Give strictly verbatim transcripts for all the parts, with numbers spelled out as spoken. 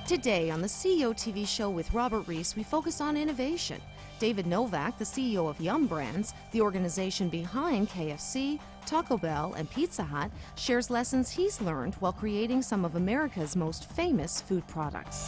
Today on the C E O T V show with Robert Reese, we focus on innovation. David Novak, the C E O of Yum Brands, the organization behind K F C, Taco Bell, and Pizza Hut, shares lessons he's learned while creating some of America's most famous food products.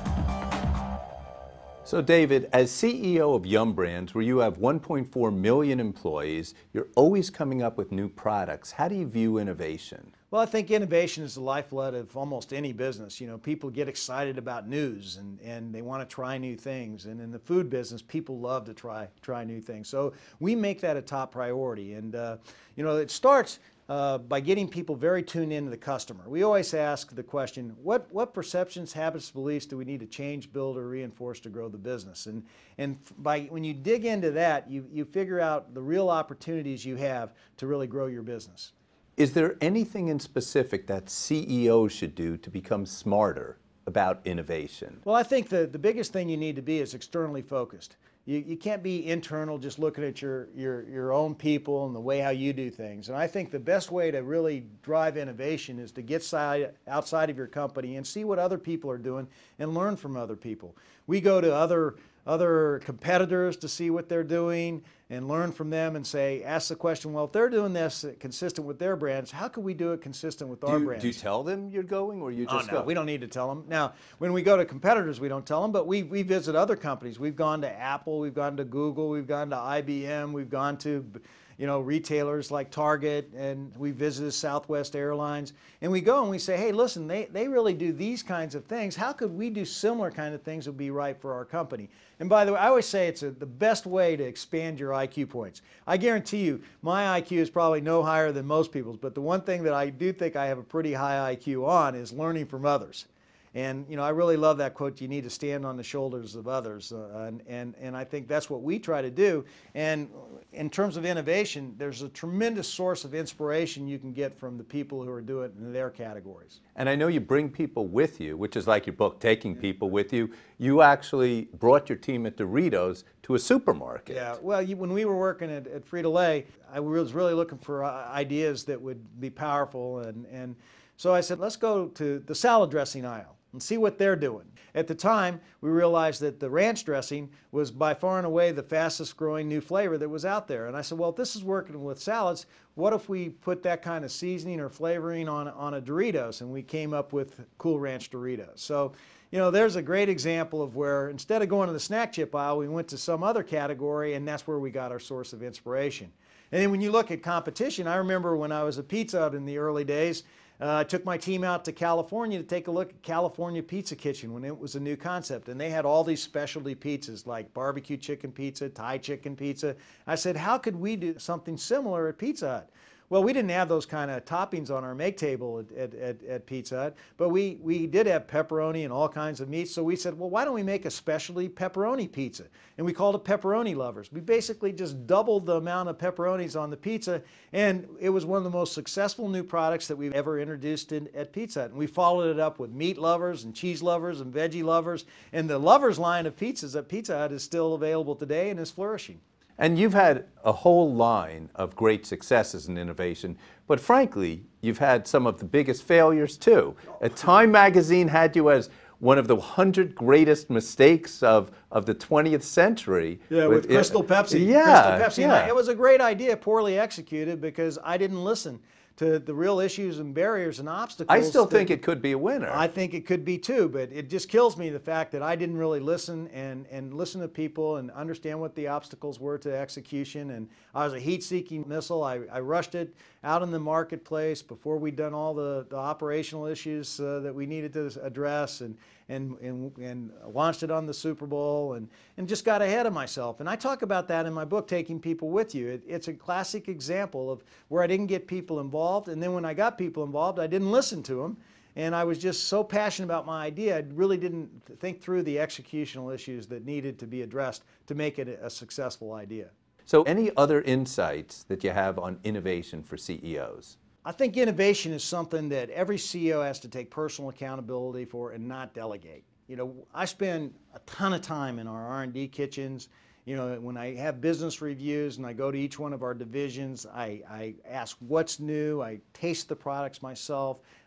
So David, as C E O of Yum Brands, where you have one point four million employees, you're always coming up with new products. How do you view innovation? Well, I think innovation is the lifeblood of almost any business. You know, people get excited about news and, and they want to try new things. And in the food business, people love to try try new things. So we make that a top priority. And, uh, you know, it starts uh, by getting people very tuned into the customer. We always ask the question, what, what perceptions, habits, beliefs do we need to change, build, or reinforce to grow the business? And, and by, when you dig into that, you, you figure out the real opportunities you have to really grow your business. Is there anything in specific that C E Os should do to become smarter about innovation? Well, I think the, the biggest thing you need to be is externally focused. You, you can't be internal just looking at your, your, your own people and the way how you do things. And I think the best way to really drive innovation is to get side, outside of your company and see what other people are doing and learn from other people. We go to other other competitors to see what they're doing and learn from them and say, ask the question, well, if they're doing this consistent with their brands, how can we do it consistent with our do you, brands? Do you tell them you're going, or you just oh, no, go? We don't need to tell them. Now, when we go to competitors, we don't tell them, but we, we visit other companies. We've gone to Apple, we've gone to Google, we've gone to I B M, we've gone to you know, retailers like Target, and we visited Southwest Airlines, and we go and we say, hey, listen, they, they really do these kinds of things. How could we do similar kind of things that would be right for our company? And by the way, I always say it's a, the best way to expand your I Q points. I guarantee you, my I Q is probably no higher than most people's, but the one thing that I do think I have a pretty high I Q on is learning from others. And, you know, I really love that quote, you need to stand on the shoulders of others. Uh, and, and, and I think that's what we try to do. And in terms of innovation, there's a tremendous source of inspiration you can get from the people who are doing it in their categories. And I know you bring people with you, which is like your book, Taking People With You. You actually brought your team at Doritos to a supermarket. Yeah, well, you, when we were working at, at Frito-Lay, I was really looking for uh, ideas that would be powerful. And, and so I said, let's go to the salad dressing aisle and see what they're doing. At the time, we realized that the ranch dressing was by far and away the fastest growing new flavor that was out there. And I said, well, if this is working with salads, what if we put that kind of seasoning or flavoring on, on a Doritos? And we came up with Cool Ranch Doritos. So, you know, there's a great example of where instead of going to the snack chip aisle, we went to some other category, and that's where we got our source of inspiration. And then when you look at competition, I remember when I was at Pizza Hut in the early days, Uh, I took my team out to California to take a look at California Pizza Kitchen when it was a new concept. And they had all these specialty pizzas like barbecue chicken pizza, Thai chicken pizza. I said, how could we do something similar at Pizza Hut? Well, we didn't have those kind of toppings on our make table at, at, at, at Pizza Hut, but we, we did have pepperoni and all kinds of meats. So we said, well, why don't we make a specialty pepperoni pizza? And we called it Pepperoni Lovers. We basically just doubled the amount of pepperonis on the pizza, and it was one of the most successful new products that we've ever introduced in, at Pizza Hut. And we followed it up with meat lovers and cheese lovers and veggie lovers. And the lovers line of pizzas at Pizza Hut is still available today and is flourishing. And you've had a whole line of great successes in innovation, but frankly, you've had some of the biggest failures too. A Time magazine had you as one of the hundred greatest mistakes of, of the twentieth century. Yeah, with, with Crystal Pepsi. Yeah, Crystal Pepsi. yeah. It was a great idea, poorly executed, because I didn't listen to the real issues and barriers and obstacles. I still think it could be a winner. I think it could be too, but it just kills me the fact that I didn't really listen and, and listen to people and understand what the obstacles were to execution. And I was a heat-seeking missile. I, I rushed it out in the marketplace before we'd done all the, the operational issues uh, that we needed to address, and, and, and, and launched it on the Super Bowl, and, and just got ahead of myself. And I talk about that in my book, Taking People With You. It, it's a classic example of where I didn't get people involved, and then when I got people involved, I didn't listen to them. And I was just so passionate about my idea, I really didn't think through the executional issues that needed to be addressed to make it a successful idea. So any other insights that you have on innovation for C E Os? I think innovation is something that every C E O has to take personal accountability for and not delegate. You know, I spend a ton of time in our R and D kitchens. You know, when I have business reviews and I go to each one of our divisions, I, I ask what's new, I taste the products myself,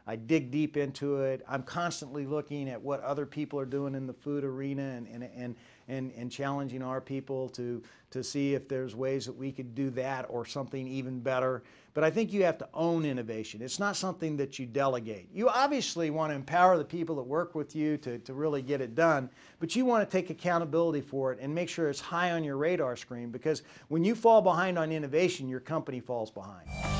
I dig deep into it. I'm constantly looking at what other people are doing in the food arena and, and, and, and, and challenging our people to, to see if there's ways that we could do that or something even better. But I think you have to own innovation. It's not something that you delegate. You obviously want to empower the people that work with you to, to really get it done, but you want to take accountability for it and make sure it's high on your radar screen, because when you fall behind on innovation, your company falls behind.